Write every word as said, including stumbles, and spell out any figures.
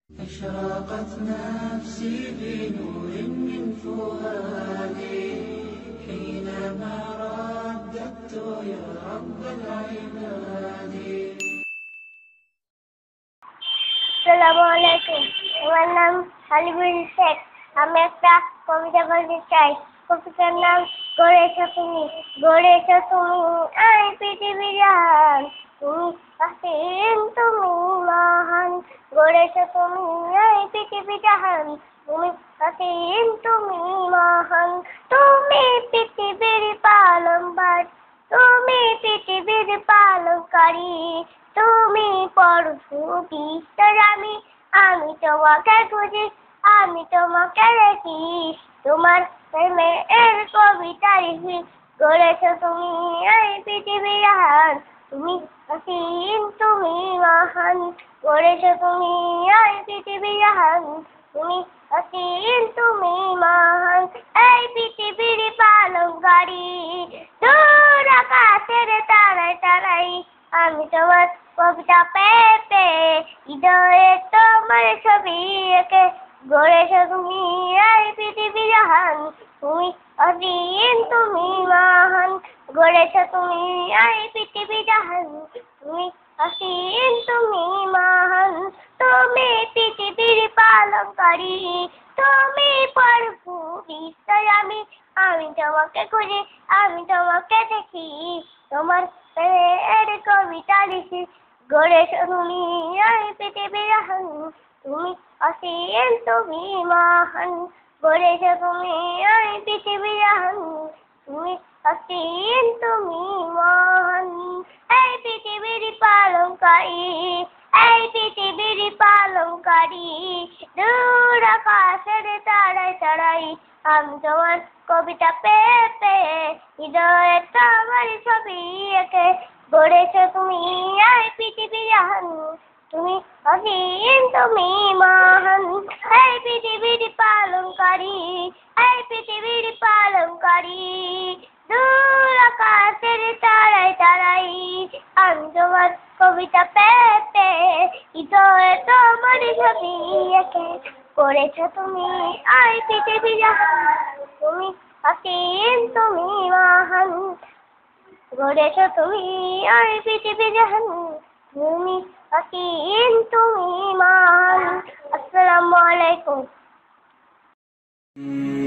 أشرقت نفسي بنور من فؤادي حينما رددت يا رب العباد. আসসালামু আলাইকুম। আমার নাম হালিমুল শেখ। আমি একটা কবিতা বলতে চাই। কবিতার নাম গড়েছো তুমি, গড়েছো তুমি এই পৃথিবী জাহান, তুমি অসীম, তুমি মহান। গড়েছো তুমি এই পৃথিবী জাহান, তুমি অসীম, তুমি মহান। তুমি পৃথিবীর পালনবার, তুমি পৃথিবীর পালনকারী, তুমি পরশু বিস্তার। আমি আমি তোমাকে খুঁজি, আমি তোমাকে দেখি, তোমার প্রেমে এর কবিতা লিখি। গড়েছো তুমি এই পৃথিবী জাহান, তুমি অসীম, তুমি মহান। গড়েছো তুমি এই পৃথিবী জাহান, তুমি অসীম, তুমি মহান। এই পৃথিবীর পালনকারী, দূর আকাশের তারায় তারাই আমি তোমার কবিতা পেয়ে পেয়ে হৃদয়ে তোমার ছবি এঁকে। গড়েছো তুমি এই পৃথিবী জাহান, তুমি অসীম, তুমি মহান। গড়েছো তুমি এই পৃথিবী জাহান, তুমি অসীম, তুমি মহান। তুমি পৃথিবীর পালনকারী, তুমি প্রভু বিস্তার। আমি আমি তোমাকে খুঁজি, আমি তোমাকে দেখি, তোমার প্রেমের কবিতা লিখি। গড়েছো তুমি এই পৃথিবী জাহান, তুমি অসীম, তুমি মহান। গড়েছো তুমি এই পৃথিবী জাহান, তুমি অসীম, তুমি মহান। এই পৃথিবীর পালনকারী, এই পৃথিবীর পালনকারী, দূর আকাশের তারায় তারাই আমি তোমার কবিতা পেয়ে পেয়ে হৃদয়ে তোমার ছবি এঁকে। গড়েছো তুমি এই পৃথিবী জাহান, তুমি অসীম, তুমি মহান। এই পৃথিবীর পালনকারী, এই পৃথিবীর পালনকারী, দূর আকাশের তারায় তারাই আমি তোমার কবিতা পেয়ে পেয়ে হৃদয়ে তোমার ছবি এঁকে। গড়েছো তুমি এই পৃথিবী জাহান, তুমি অসীম, তুমি মহান। গড়েছো তুমি এই পৃথিবী জাহান, তুমি অসীম, তুমি মহান। আসসালামু আলাইকুম।